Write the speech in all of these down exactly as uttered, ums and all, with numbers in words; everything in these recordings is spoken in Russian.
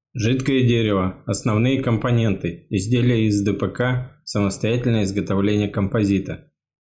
Жидкое дерево. Основные компоненты. Изделия из ДПК. Самостоятельное изготовление композита.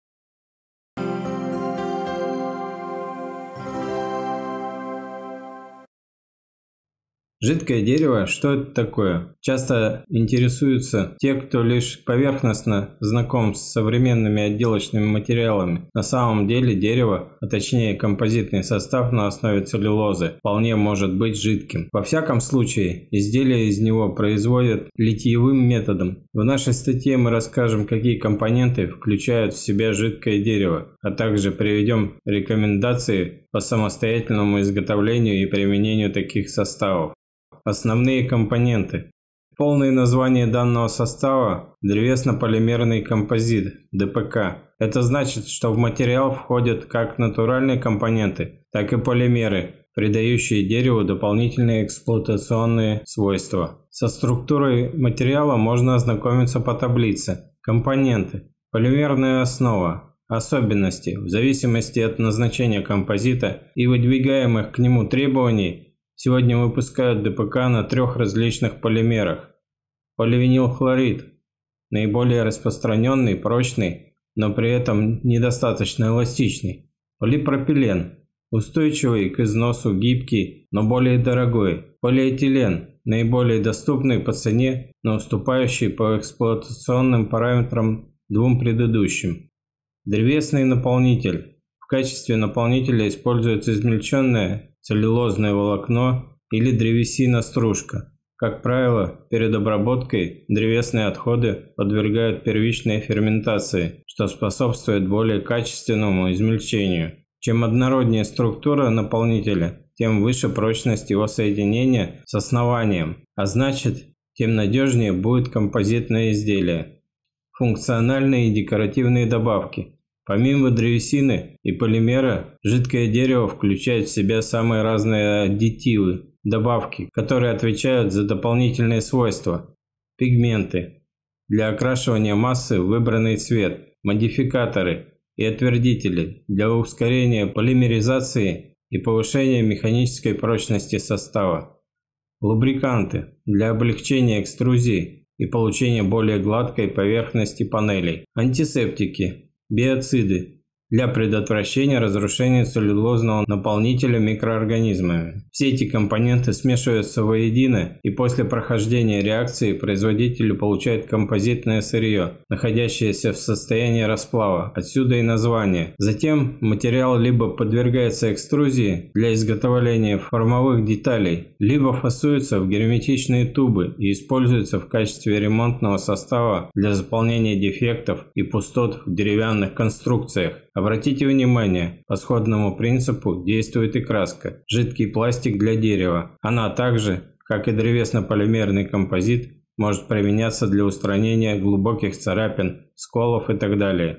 Жидкое дерево – что это такое? Часто интересуются те, кто лишь поверхностно знаком с современными отделочными материалами. На самом деле дерево, а точнее композитный состав на основе целлюлозы, вполне может быть жидким. Во всяком случае, изделия из него производят литьевым методом. В нашей статье мы расскажем, какие компоненты включают в себя жидкое дерево, а также приведем рекомендации по самостоятельному изготовлению и применению таких составов. Основные компоненты. Полное название данного состава – древесно-полимерный композит, ДПК. Это значит, что в материал входят как натуральные компоненты, так и полимеры, придающие дереву дополнительные эксплуатационные свойства. Со структурой материала можно ознакомиться по таблице. Компоненты. Полимерная основа. Особенности. В зависимости от назначения композита и выдвигаемых к нему требований, сегодня выпускают ДПК на трех различных полимерах. Поливинилхлорид – наиболее распространенный, прочный, но при этом недостаточно эластичный. Полипропилен – устойчивый к износу, гибкий, но более дорогой. Полиэтилен – наиболее доступный по цене, но уступающий по эксплуатационным параметрам двум предыдущим. Древесный наполнитель. В качестве наполнителя используется измельченное целлюлозное волокно или древесина-стружка. Как правило, перед обработкой древесные отходы подвергают первичной ферментации, что способствует более качественному измельчению. Чем однороднее структура наполнителя, тем выше прочность его соединения с основанием, а значит, тем надежнее будет композитное изделие. Функциональные и декоративные добавки. Помимо древесины и полимера, жидкое дерево включает в себя самые разные аддитивы, добавки, которые отвечают за дополнительные свойства. Пигменты для окрашивания массы в выбранный цвет, модификаторы и отвердители для ускорения полимеризации и повышения механической прочности состава. Лубриканты для облегчения экструзии и получения более гладкой поверхности панелей. Антисептики. Биоциды для предотвращения разрушения целлюлозного наполнителя микроорганизмами. Все эти компоненты смешиваются воедино, и после прохождения реакции производитель получает композитное сырье, находящееся в состоянии расплава, отсюда и название. Затем материал либо подвергается экструзии для изготовления формовых деталей, либо фасуется в герметичные тубы и используется в качестве ремонтного состава для заполнения дефектов и пустот в деревянных конструкциях. Обратите внимание, по сходному принципу действует и краска, жидкий пластик для дерева. Она также, как и древесно-полимерный композит, может применяться для устранения глубоких царапин, сколов и так далее.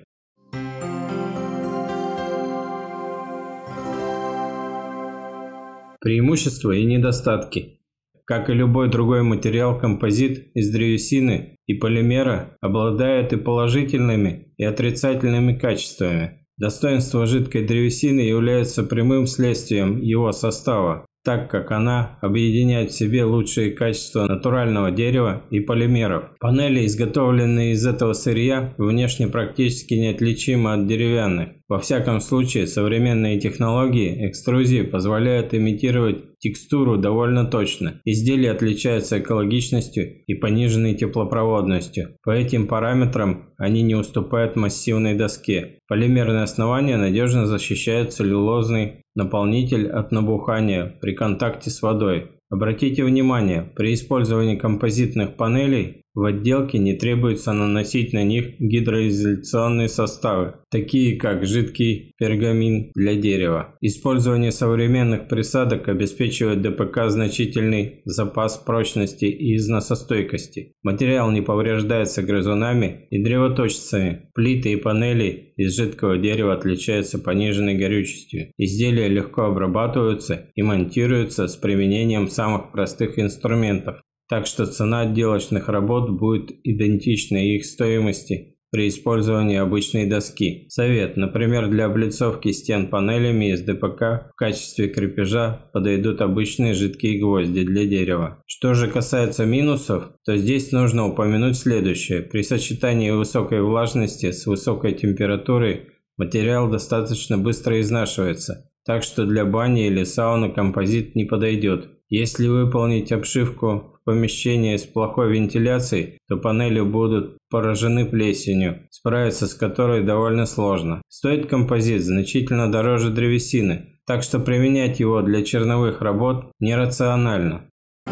Преимущества и недостатки. Как и любой другой материал, композит из древесины и полимера обладает и положительными, и отрицательными качествами. Достоинство жидкой древесины является прямым следствием его состава, так как она объединяет в себе лучшие качества натурального дерева и полимеров. Панели, изготовленные из этого сырья, внешне практически неотличимы от деревянных. Во всяком случае, современные технологии экструзии позволяют имитировать текстуру довольно точно. Изделия отличаются экологичностью и пониженной теплопроводностью. По этим параметрам они не уступают массивной доске. Полимерное основание надежно защищает целлюлозный наполнитель от набухания при контакте с водой. Обратите внимание, при использовании композитных панелей в отделке не требуется наносить на них гидроизоляционные составы, такие как жидкий пергамин для дерева. Использование современных присадок обеспечивает ДПК значительный запас прочности и износостойкости. Материал не повреждается грызунами и древоточцами. Плиты и панели из жидкого дерева отличаются пониженной горючестью. Изделия легко обрабатываются и монтируются с применением самых простых инструментов. Так что цена отделочных работ будет идентична их стоимости при использовании обычной доски. Совет. Например, для облицовки стен панелями из ДПК в качестве крепежа подойдут обычные жидкие гвозди для дерева. Что же касается минусов, то здесь нужно упомянуть следующее. При сочетании высокой влажности с высокой температурой материал достаточно быстро изнашивается, так что для бани или сауны композит не подойдет. Если выполнить обшивку в помещении с плохой вентиляцией, то панели будут поражены плесенью, справиться с которой довольно сложно. Стоит композит значительно дороже древесины, так что применять его для черновых работ нерационально.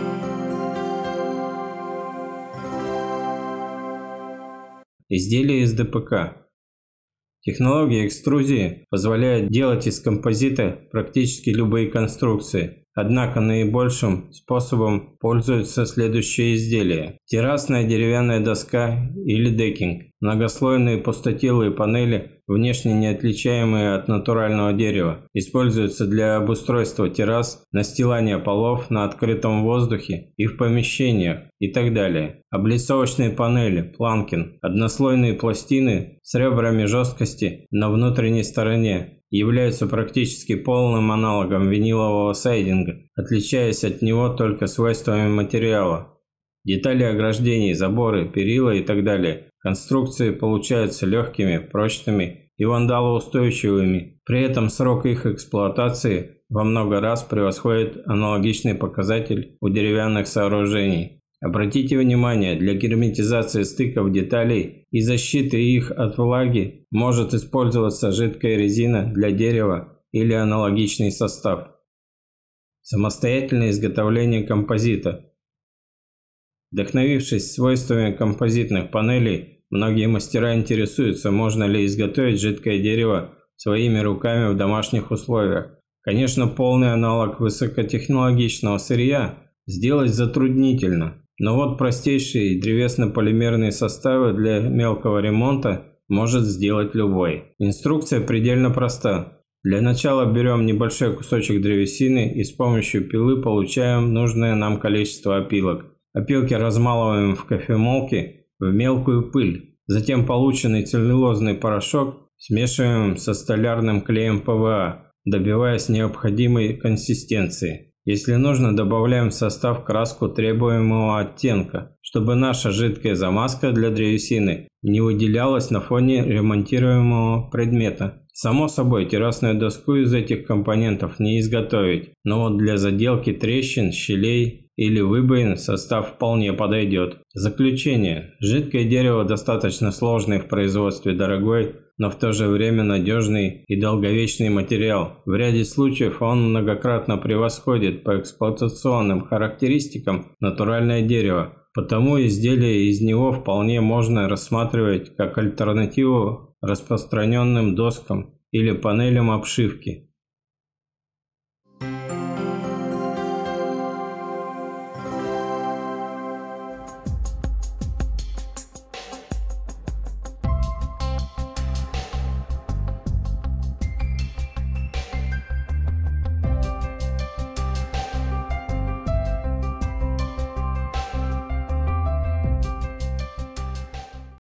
Изделия из ДПК. Технология экструзии позволяет делать из композита практически любые конструкции. Однако наибольшим способом пользуются следующие изделия. Террасная деревянная доска или декинг. Многослойные пустотелые панели, внешне неотличаемые от натурального дерева, используются для обустройства террас, настилания полов на открытом воздухе и в помещениях и так далее. Облицовочные панели, планкин, однослойные пластины с ребрами жесткости на внутренней стороне, являются практически полным аналогом винилового сайдинга, отличаясь от него только свойствами материала. Детали ограждений, заборы, перила и так далее. Конструкции получаются легкими, прочными и вандалоустойчивыми. При этом срок их эксплуатации во много раз превосходит аналогичный показатель у деревянных сооружений. Обратите внимание, для герметизации стыков деталей и защиты их от влаги может использоваться жидкая резина для дерева или аналогичный состав. Самостоятельное изготовление композита. Вдохновившись свойствами композитных панелей, многие мастера интересуются, можно ли изготовить жидкое дерево своими руками в домашних условиях. Конечно, полный аналог высокотехнологичного сырья сделать затруднительно. Но вот простейшие древесно-полимерные составы для мелкого ремонта может сделать любой. Инструкция предельно проста. Для начала берем небольшой кусочек древесины и с помощью пилы получаем нужное нам количество опилок. Опилки размалываем в кофемолке в мелкую пыль. Затем полученный целлюлозный порошок смешиваем со столярным клеем ПВА, добиваясь необходимой консистенции. Если нужно, добавляем в состав краску требуемого оттенка, чтобы наша жидкая замазка для древесины не выделялась на фоне ремонтируемого предмета. Само собой, террасную доску из этих компонентов не изготовить, но вот для заделки трещин, щелей или выбоин состав вполне подойдет. Заключение. Жидкое дерево достаточно сложный в производстве, дорогой, но в то же время надежный и долговечный материал. В ряде случаев он многократно превосходит по эксплуатационным характеристикам натуральное дерево, потому изделия из него вполне можно рассматривать как альтернативу распространенным доскам или панелям обшивки.